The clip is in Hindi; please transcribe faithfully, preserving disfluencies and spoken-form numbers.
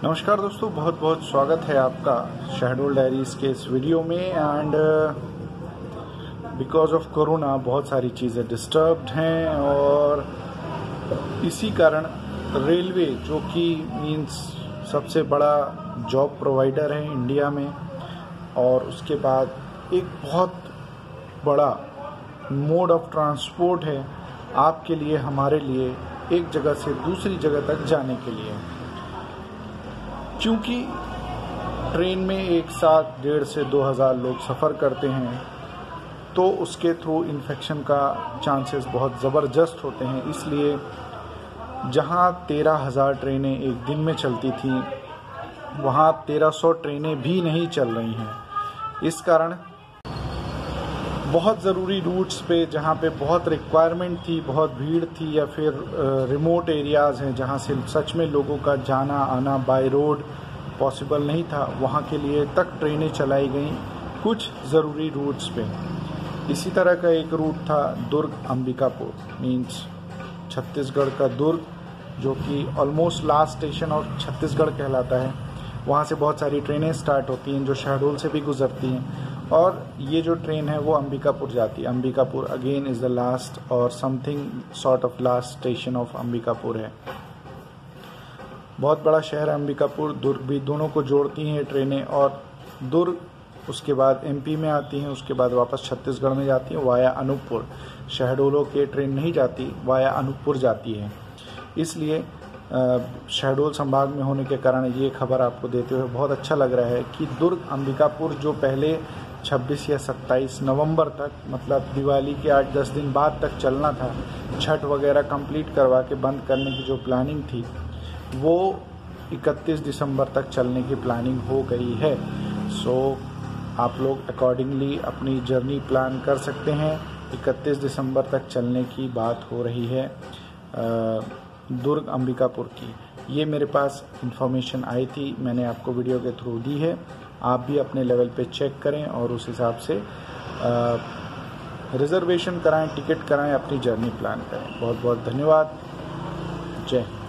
नमस्कार दोस्तों, बहुत बहुत स्वागत है आपका शहडोल डायरीज़ के इस वीडियो में। एंड बिकॉज ऑफ कोरोना बहुत सारी चीज़ें डिस्टर्ब्ड हैं और इसी कारण रेलवे, जो कि मीन्स सबसे बड़ा जॉब प्रोवाइडर है इंडिया में, और उसके बाद एक बहुत बड़ा मोड ऑफ ट्रांसपोर्ट है आपके लिए, हमारे लिए, एक जगह से दूसरी जगह तक जाने के लिए। क्योंकि ट्रेन में एक साथ डेढ़ से दो हज़ार लोग सफ़र करते हैं, तो उसके थ्रू इन्फेक्शन का चांसेस बहुत ज़बरदस्त होते हैं। इसलिए जहां तेरह हज़ार ट्रेनें एक दिन में चलती थीं, वहां तेरह सौ ट्रेनें भी नहीं चल रही हैं। इस कारण बहुत ज़रूरी रूट्स पे, जहाँ पे बहुत रिक्वायरमेंट थी, बहुत भीड़ थी, या फिर रिमोट एरियाज़ हैं जहाँ से सच में लोगों का जाना आना बाय रोड पॉसिबल नहीं था, वहाँ के लिए तक ट्रेनें चलाई गईं कुछ ज़रूरी रूट्स पे। इसी तरह का एक रूट था दुर्ग अंबिकापुर, मीन्स छत्तीसगढ़ का दुर्ग, जो कि ऑलमोस्ट लास्ट स्टेशन और छत्तीसगढ़ कहलाता है। वहाँ से बहुत सारी ट्रेनें स्टार्ट होती हैं जो शहडोल से भी गुजरती हैं, और ये जो ट्रेन है वो अंबिकापुर जाती है। Ambikapur again is the last और something sort of last station of Ambikapur है। बहुत बड़ा शहर है अंबिकापुर, दुर्ग भी, दोनों को जोड़ती हैं ट्रेनें। और दुर्ग उसके बाद एमपी में आती हैं, उसके बाद वापस छत्तीसगढ़ में जाती हैं वाया अनूपपुर। शहडोलों के ट्रेन नहीं जाती, वाया अनूपपुर जाती है। इसलिए शहडोल संभाग में होने के कारण ये खबर आपको देते हुए बहुत अच्छा लग रहा है कि दुर्ग अंबिकापुर, जो पहले छब्बीस या सत्ताईस नवंबर तक, मतलब दिवाली के आठ दस दिन बाद तक चलना था, छठ वगैरह कंप्लीट करवा के बंद करने की जो प्लानिंग थी, वो इकतीस दिसंबर तक चलने की प्लानिंग हो गई है। सो आप लोग अकॉर्डिंगली अपनी जर्नी प्लान कर सकते हैं। इकतीस दिसंबर तक चलने की बात हो रही है दुर्ग अंबिकापुर की। ये मेरे पास इंफॉर्मेशन आई थी, मैंने आपको वीडियो के थ्रू दी है। आप भी अपने लेवल पे चेक करें और उस हिसाब से रिजर्वेशन कराएं, टिकट कराएं, अपनी जर्नी प्लान करें। बहुत बहुत धन्यवाद। जय हिंद।